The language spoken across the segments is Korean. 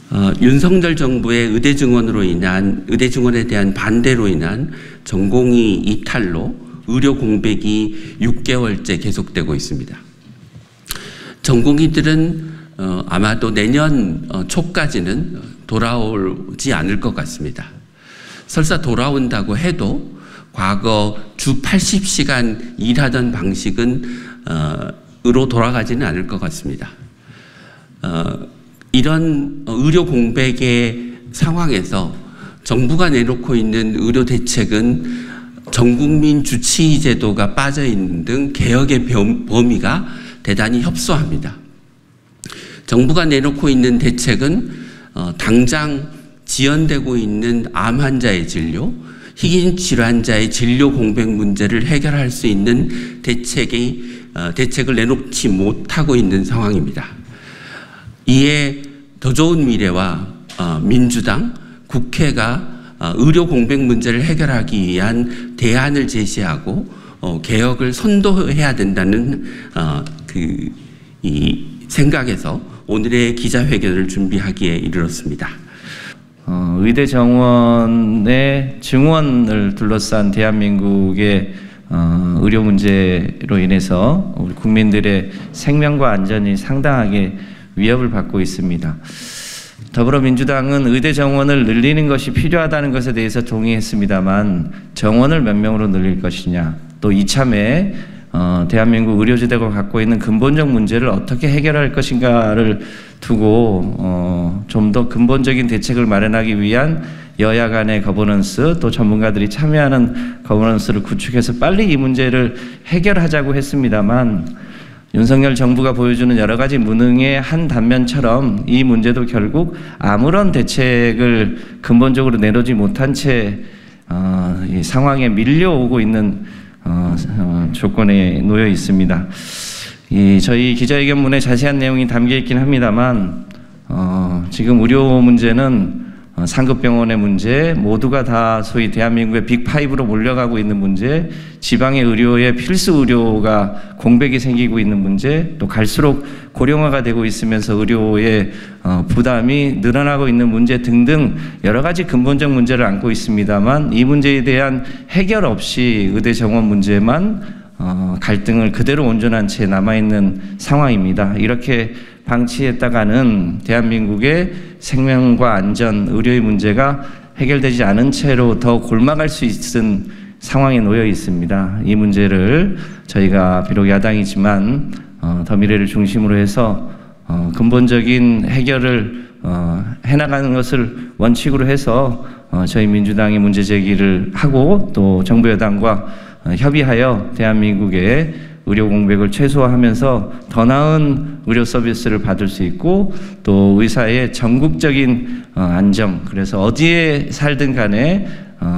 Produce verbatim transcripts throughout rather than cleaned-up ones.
어, 윤석열 정부의 의대 증원으로 인한 의대 증원에 대한 반대로 인한 전공의 이탈로 의료 공백이 육 개월째 계속되고 있습니다. 전공의들은 어, 아마도 내년 어, 초까지는 돌아오지 않을 것 같습니다. 설사 돌아온다고 해도 과거 주 팔십 시간 일하던 방식은 어, 으로 돌아가지는 않을 것 같습니다. 어, 이런 의료 공백의 상황에서 정부가 내놓고 있는 의료 대책은 전국민 주치의 제도가 빠져 있는 등 개혁의 범위가 대단히 협소합니다. 정부가 내놓고 있는 대책은 어, 당장 지연되고 있는 암 환자의 진료, 희귀 질환자의 진료 공백 문제를 해결할 수 있는 대책이 어, 대책을 내놓지 못하고 있는 상황입니다. 이에 더 좋은 미래와 어, 민주당, 국회가 어, 의료 공백 문제를 해결하기 위한 대안을 제시하고 어, 개혁을 선도해야 된다는 어, 그, 이 생각에서 오늘의 기자회견을 준비하기에 이르렀습니다. 어, 의대 정원의 증원을 둘러싼 대한민국의 어, 의료 문제로 인해서 우리 국민들의 생명과 안전이 상당하게 위협을 받고 있습니다. 더불어민주당은 의대 정원을 늘리는 것이 필요하다는 것에 대해서 동의했습니다만 정원을 몇 명으로 늘릴 것이냐, 또 이참에 어, 대한민국 의료제도가 갖고 있는 근본적 문제를 어떻게 해결할 것인가를 두고 어, 좀 더 근본적인 대책을 마련하기 위한 여야 간의 거버넌스, 또 전문가들이 참여하는 거버넌스를 구축해서 빨리 이 문제를 해결하자고 했습니다만, 윤석열 정부가 보여주는 여러 가지 무능의 한 단면처럼 이 문제도 결국 아무런 대책을 근본적으로 내놓지 못한 채 어, 이 상황에 밀려오고 있는 어, 어, 조건에 놓여 있습니다. 이 저희 기자회견문에 자세한 내용이 담겨 있긴 합니다만 어, 지금 의료 문제는 어, 상급병원의 문제, 모두가 다 소위 대한민국의 빅파이브로 몰려가고 있는 문제, 지방의 의료의 필수 의료가 공백이 생기고 있는 문제, 또 갈수록 고령화가 되고 있으면서 의료의 어, 부담이 늘어나고 있는 문제 등등 여러 가지 근본적 문제를 안고 있습니다만, 이 문제에 대한 해결 없이 의대 정원 문제만 어, 갈등을 그대로 온전한 채 남아있는 상황입니다. 이렇게 방치했다가는 대한민국의 생명과 안전, 의료의 문제가 해결되지 않은 채로 더 골마갈 수 있는 상황에 놓여 있습니다. 이 문제를 저희가 비록 야당이지만 어, 더 미래를 중심으로 해서 어, 근본적인 해결을 어, 해나가는 것을 원칙으로 해서 어, 저희 민주당이 문제 제기를 하고, 또 정부 여당과 어, 협의하여 대한민국의 의료 공백을 최소화하면서 더 나은 의료 서비스를 받을 수 있고, 또 의사의 전국적인 안정, 그래서 어디에 살든 간에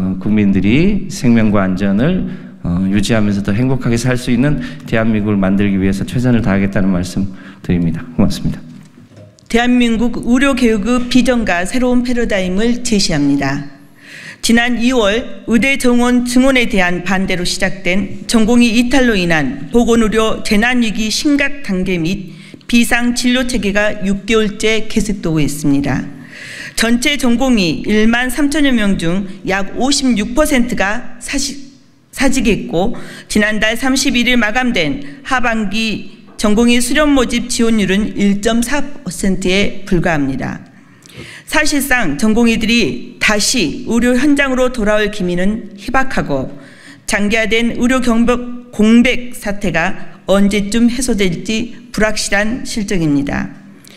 국민들이 생명과 안전을 유지하면서 더 행복하게 살 수 있는 대한민국을 만들기 위해서 최선을 다하겠다는 말씀 드립니다. 고맙습니다. 대한민국 의료개혁의 비전과 새로운 패러다임을 제시합니다. 지난 이월 의대 정원 증원에 대한 반대로 시작된 전공의 이탈로 인한 보건의료 재난위기 심각 단계 및 비상진료체계가 육 개월째 계속되고 있습니다. 전체 전공의 일만 삼천여 명 중 약 오십육 퍼센트가 사직, 사직했고, 지난달 삼십일일 마감된 하반기 전공의 수련 모집 지원율은 일 점 사 퍼센트에 불과합니다. 사실상 전공의들이 다시 의료 현장으로 돌아올 기미는 희박하고, 장기화된 의료 경력 공백 사태가 언제쯤 해소될지 불확실한 실정입니다.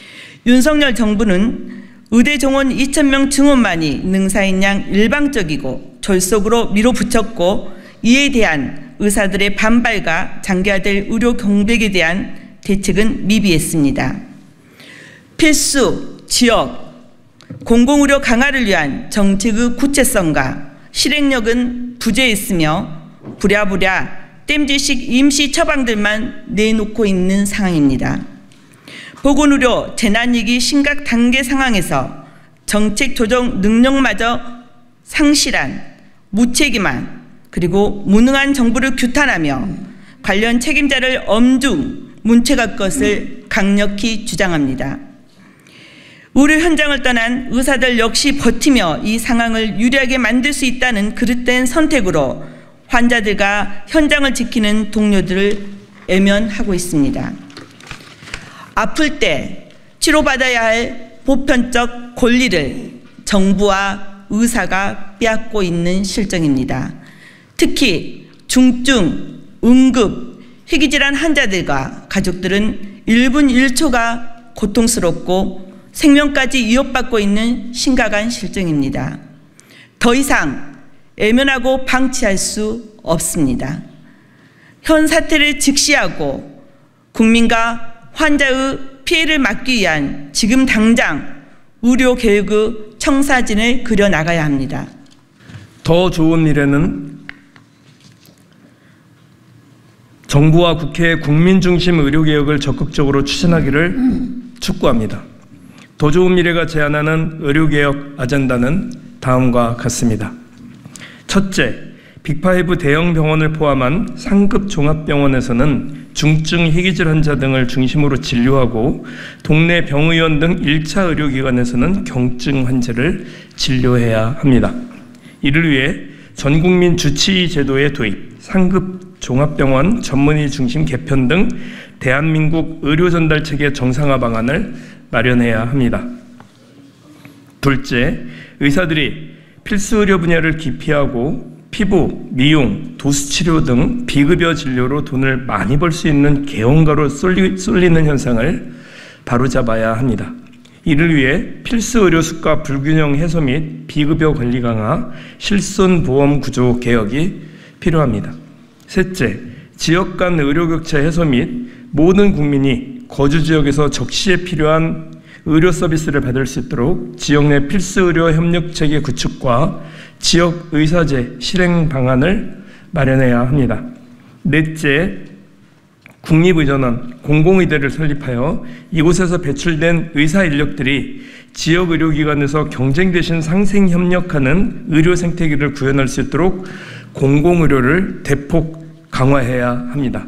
윤석열 정부는 의대 정원 이천 명 증원만이 능사인 양 일방적이고 졸속으로 밀어붙였고, 이에 대한 의사들의 반발과 장기화될 의료 공백에 대한 대책은 미비했습니다. 필수, 지역, 공공의료 강화를 위한 정책의 구체성과 실행력은 부재했으며 부랴부랴 땜질식 임시 처방들만 내놓고 있는 상황입니다. 보건의료 재난위기 심각 단계 상황에서 정책 조정 능력마저 상실한 무책임한 그리고 무능한 정부를 규탄하며 관련 책임자를 엄중 문책할 것을 강력히 주장합니다. 의료 현장을 떠난 의사들 역시 버티며 이 상황을 유리하게 만들 수 있다는 그릇된 선택으로 환자들과 현장을 지키는 동료들을 외면하고 있습니다. 아플 때 치료받아야 할 보편적 권리를 정부와 의사가 빼앗고 있는 실정입니다. 특히 중증, 응급, 희귀질환 환자들과 가족들은 일 분 일 초가 고통스럽고 생명까지 위협받고 있는 심각한 실정입니다. 더 이상 외면하고 방치할 수 없습니다. 현 사태를 직시하고 국민과 환자의 피해를 막기 위한 지금 당장 의료개혁의 청사진을 그려나가야 합니다. 더 좋은 미래는 정부와 국회의 국민중심 의료개혁을 적극적으로 추진하기를 촉구합니다. 더 좋은 미래가 제안하는 의료개혁 아젠다는 다음과 같습니다. 첫째, 빅파이브 대형 병원을 포함한 상급 종합병원에서는 중증 희귀질 환자 등을 중심으로 진료하고 동네 병의원 등 일 차 의료기관에서는 경증 환자를 진료해야 합니다. 이를 위해 전국민 주치의 제도의 도입, 상급 종합병원 전문의 중심 개편 등 대한민국 의료전달체계 정상화 방안을 마련해야 합니다. 둘째, 의사들이 필수 의료 분야를 기피하고 피부, 미용, 도수치료 등 비급여 진료로 돈을 많이 벌 수 있는 개원가로 쏠리, 쏠리는 현상을 바로잡아야 합니다. 이를 위해 필수 의료 수가 불균형 해소 및 비급여 관리 강화, 실손보험 구조 개혁이 필요합니다. 셋째, 지역 간 의료 격차 해소 및 모든 국민이 거주 지역에서 적시에 필요한 의료 서비스를 받을 수 있도록 지역 내 필수 의료 협력 체계 구축과 지역 의사제 실행 방안을 마련해야 합니다. 넷째, 국립의전원, 공공의대를 설립하여 이곳에서 배출된 의사 인력들이 지역 의료기관에서 경쟁 대신 상생 협력하는 의료 생태계를 구현할 수 있도록 공공의료를 대폭 강화해야 합니다.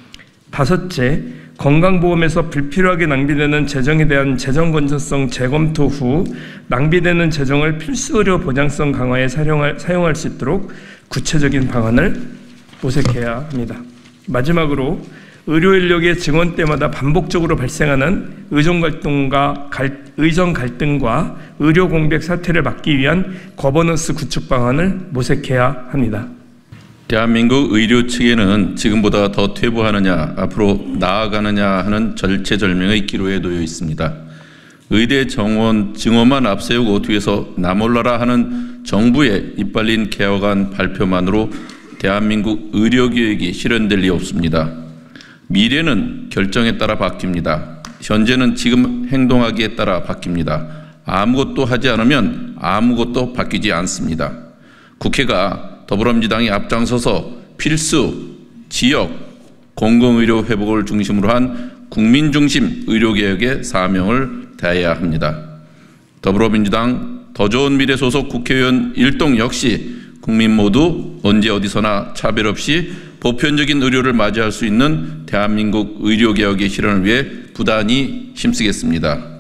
다섯째, 건강보험에서 불필요하게 낭비되는 재정에 대한 재정 건전성 재검토 후 낭비되는 재정을 필수의료 보장성 강화에 사용할, 사용할 수 있도록 구체적인 방안을 모색해야 합니다. 마지막으로 의료인력의 증원 때마다 반복적으로 발생하는 의정 갈등과, 갈, 의정 갈등과 의료 공백 사태를 막기 위한 거버넌스 구축 방안을 모색해야 합니다. 대한민국 의료 체계는 지금보다 더 퇴보하느냐 앞으로 나아가느냐 하는 절체절명의 기로에 놓여 있습니다. 의대 정원 증원만 앞세우고 뒤에서 나 몰라라 하는 정부의 이빨린 개혁안 발표만으로 대한민국 의료개혁이 실현될 리 없습니다. 미래는 결정에 따라 바뀝니다. 현재는 지금 행동하기에 따라 바뀝니다. 아무것도 하지 않으면 아무것도 바뀌지 않습니다. 국회가 더불어민주당이 앞장서서 필수, 지역, 공공의료 회복을 중심으로 한 국민중심 의료개혁의 사명을 다해야 합니다. 더불어민주당 더 좋은 미래 소속 국회의원 일동 역시 국민 모두 언제 어디서나 차별 없이 보편적인 의료를 맞이할 수 있는 대한민국 의료개혁의 실현을 위해 부단히 힘쓰겠습니다.